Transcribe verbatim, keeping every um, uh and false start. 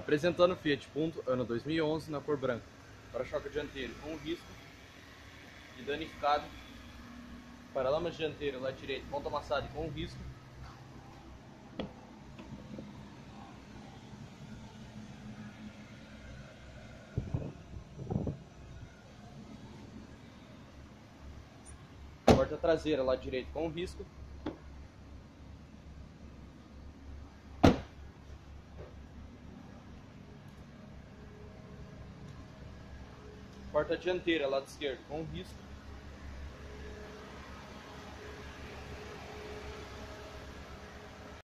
Apresentando o Fiat Punto, ano dois mil e onze, na cor branca. Para-choque dianteiro com risco de danificado. Paralama dianteiro, lado direito, ponta amassada e com risco. Porta traseira, lado direito, com risco. Porta dianteira, lado esquerdo, com risco.